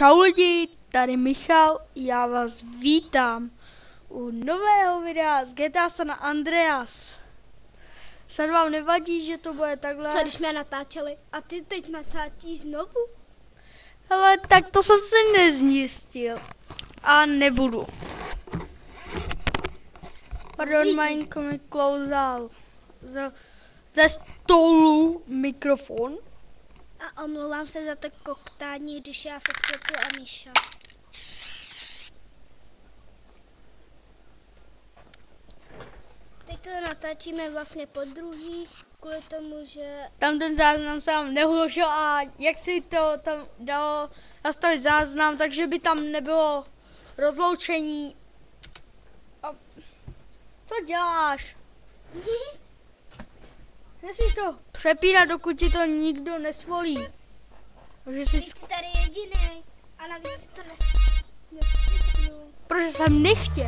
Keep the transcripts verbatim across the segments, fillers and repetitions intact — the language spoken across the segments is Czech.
Čau lidi, tady Michal, já vás vítám u nového videa z G T A San Andreas. Snad vám nevadí, že to bude takhle? Co když jsme natáčeli a ty teď natáčíš znovu? Hele, tak to jsem si nezjistil a nebudu. Pardon, malinko mi klouzal ze, ze stolu mikrofon. A omlouvám se za to koktání, když já se spletu a Míša. Teď to natáčíme vlastně po druhý, kvůli tomu, že... Tam ten záznam se nám nehuložil a jak si to tam dalo nastavit záznam, takže by tam nebylo rozloučení. A co děláš? Nic. Nesmíš to přepínat, dokud ti to nikdo nesvolí. Že jsi... Jsi tady jedinej a navíc to nesmíš. Protože jsem nechtěl.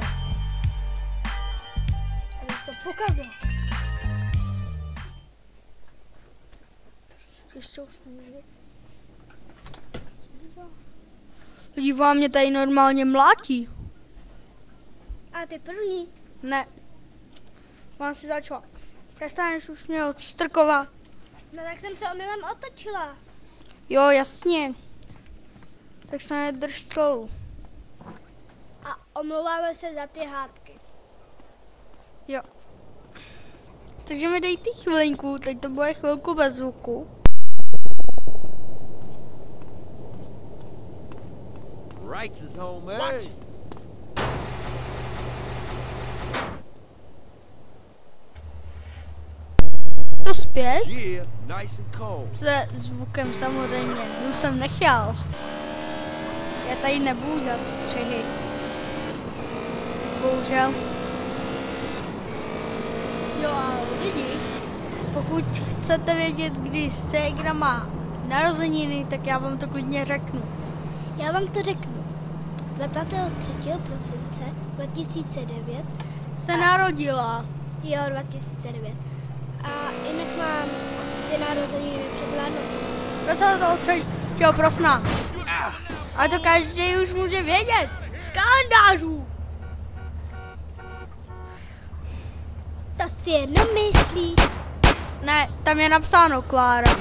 A jsi to pokazil. Ještě už nejde. Lidi vám mě tady normálně mlátí. A ty první? Ne. Mám si začala. Přestaneš už mě odstrkovat. No tak jsem se omylem otočila. Jo, jasně. Tak se nedrž stolu. A omlouváme se za ty hádky. Jo. Takže mi dej ty chvilinku, teď to bude chvilku bez zvuku. Rights is home, eh? To zpět? Yeah, nice and cold. Se zvukem samozřejmě. Už jsem nechtěl. Já tady nebudu dělat střehy. Bohužel. Jo a lidi, pokud chcete vědět, kdy ségra má narozeniny, tak já vám to klidně řeknu. Já vám to řeknu. dvacátého třetího prosince dva tisíce devět Se narodila. Jo, dva tisíce devět. A jinak mám ty narozeniny před Vánocemi. dvacátého třetího prosna. A to každý už může vědět. Z kalendářů. To si jenom myslíš. Ne, tam je napsáno Klára.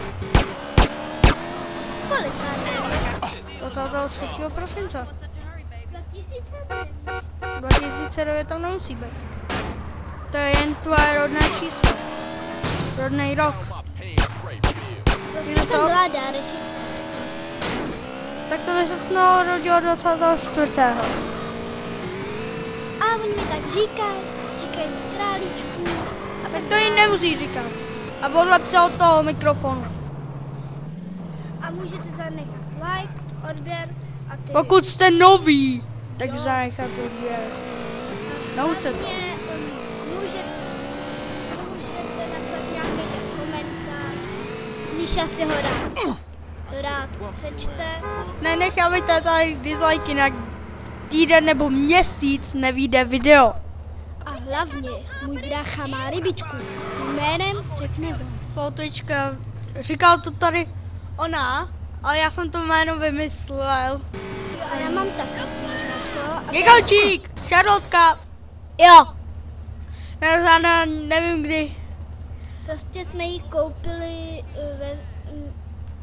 Kolik máte? dvacátého třetího prosince. dva tisíce devět. dva tisíce devět tam nemusí být. To je jen tvoje rodné číslo. Rodný rok. Prostě jsem byla dáreček. Tak to by se narodilo dvacátého čtvrtého A oni mi tak říkají, říkají mi králíčku. A tak to jim nemusí říkat. A odlep se od toho mikrofonu. A můžete zanechat like, odběr a ty... Pokud jste noví, tak Jo. zanechat odběr. Naučte to. Hlavně, um, můžete, můžete napsat nějaký ten komentář. Míša si ho rád, rád přečte. Ne, nechávejte tady dislikey na týden nebo měsíc nevyjde video. A hlavně můj brácha má rybičku. Jménem řekne on. Fotička, říkal to tady ona, ale já jsem to jméno vymyslel. Jo, a já mám taky zvířátko. Gigalčík, Charlotka. Jo, Já ne, nevím kdy. prostě jsme ji koupili uh, ve... Um,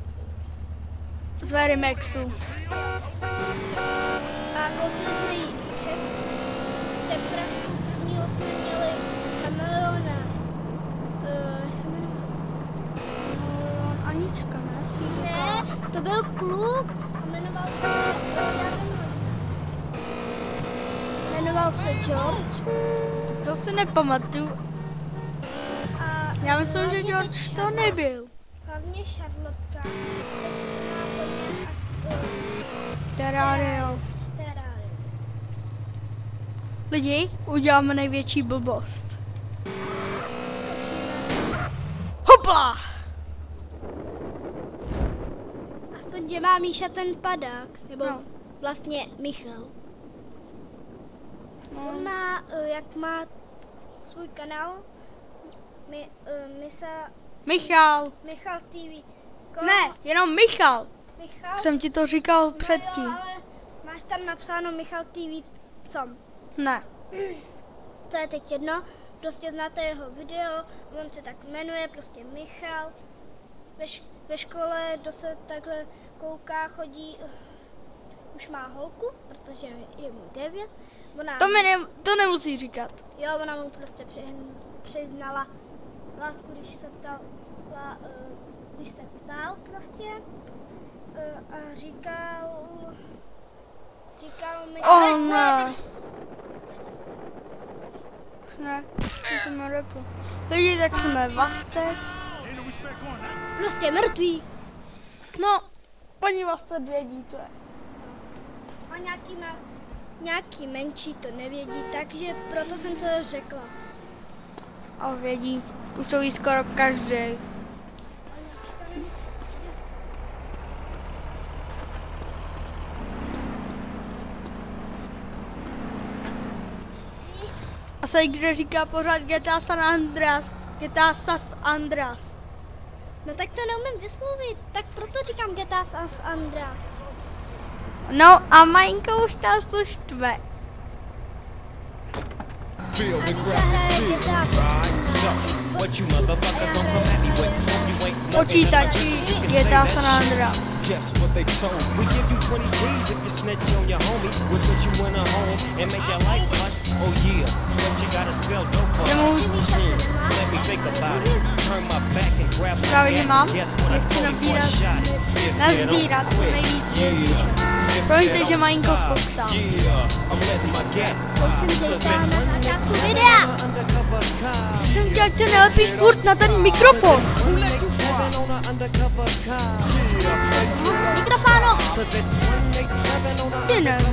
Z Verimexu. a koupili jsme ji před... Přepravku prvního jsme měli kameleona. Uh, jak se jmenuje? No, Anička, ne? Svířka. Ne, to byl kluk a jmenoval se... Já nevím. Jmenoval se George. To si nepamatuju. A Já myslím, že hlavně George teď to nebyl. Hlavně Charlotka. Teď má po něm a- uh, Terrario. Terrario. Lidi, uděláme největší blbost. Skočíme. Hopla! Aspoň, že má Míša ten padák. Nebo No. vlastně Michal. No. On má, uh, jak má svůj kanál, Mi, uh, Misa, Michal. Michal T V. Ko- Ne, jenom Michal. Michal? Jsem ti to říkal předtím. No jo, ale máš tam napsáno Michal T V, co? Ne. To je teď jedno, prostě znáte jeho video, on se tak jmenuje, prostě Michal. Ve, š- ve škole, kdo se takhle kouká, chodí, uh, už má holku, protože je mu devět. Ona, To mi ne, to nemusí říkat. Jo, ona mu prostě přihn- přiznala lásku, když se ptal, la, uh, když se ptal prostě uh, a říkal, říkal mi, Oh ne. Už ne, jsem repu. Lidi, tak jsme Vasted. prostě mrtví. No, paní Vasted vědí, co je. A nějaký, má, nějaký menší to nevědí, takže proto jsem to řekla. A vědí, už to ví skoro každý. A se kdo říká pořád G T A San Andreas, G T A San Andreas. No tak to neumím vyslovit, tak proto říkám G T A San Andreas. No a Majinko už nás to štve. Feel the Že graphic hraje skill. G T A. What you motherfuckers don't come at me with. You ain't nothing Počítači G T A San Andreas. Guess what they told me? We give you twenty G's if you snitch on your homie. We'll put you in a home and make your life plush. Oh yeah, but you gotta sell dope for Nemu, Hmm, let me think about it. Turn my back and grab my Právě, že gat. mám. Guess what I Nechci told you, nabírat. one shot it. If they Nazbírat don't co quit, nejvíc. yeah. If Promiňte, they že don't Majinko stop, poptá. yeah, I'm letting my gat Pojď sem Cause dějte it's na začátku videa. undercover car. Jsem tě, ať se nelepíš furt na ten mikrofon. Mikrofáno. Ty ne.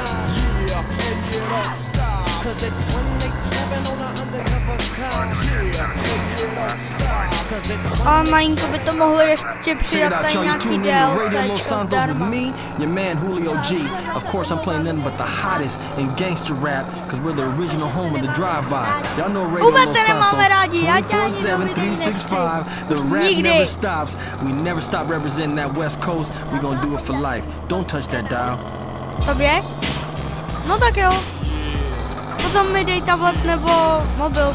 A Majinko by to mohlo ještě přidat tady nějaký DLCčko zdarma. me, your man Julio G. Of course, I'm playing nothing but the hottest in gangster rap, because we're the original home of the drive-by. Y'all know Radio Vůbec Los se nemáme Santos, rádi, já tě twenty-four ani seven, do three videí sixty-five. The nechci. rap Nikdy. never stops. We never stop representing that West Coast. We gonna do it for life. Don't touch that dial. Tobě? No tak jo. Potom mi dej tablet nebo mobil.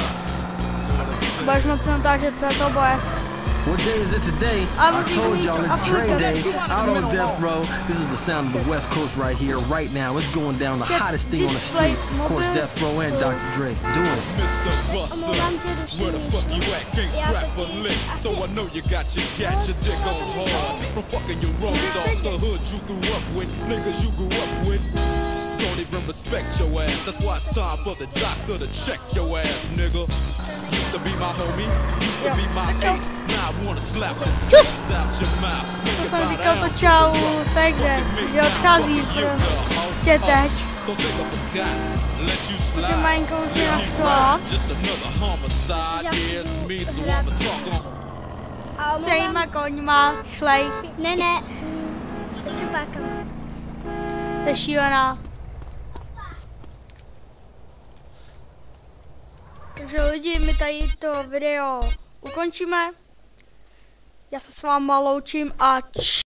Budeš moc natáčet před oboje. What day is it today? I'm I told gonna y'all need it's to Dre upload Day. that. Out on death row. This is the sound of the West Coast right here, right now. It's going down the Check hottest thing on the display street. Of course, mobile. Death Row and Doctor Dre doing it. Mister Buster, Omlouvám, že ruším where the fuck you Míšu. at? Can't Já scrap a totiž lick, asi- so I know you got your gat, your dick on hard. From fucking your road dogs, the hood you grew up with, niggas you grew up with. Don't even respect your ass. That's why it's time for the doctor to check your ass, nigga. Used to be my homie, used to Jo, be my tak čau. ace. Now I wanna slap the taste out your mouth. To Make jsem about říkal an to ounce čau of rock. Segře, že odchází z, z tě teď. Don't think I forgot. Let you Že slide. Majinko už mě naštvala. Just another homicide. Yeah, it's me, so I'ma talk on. A S jejíma omlouvám, koňma, šlejch, ne, ne, mm, s pečopákama. to je šílená. Takže lidi, my tady to video ukončíme. Já se s váma loučím a č-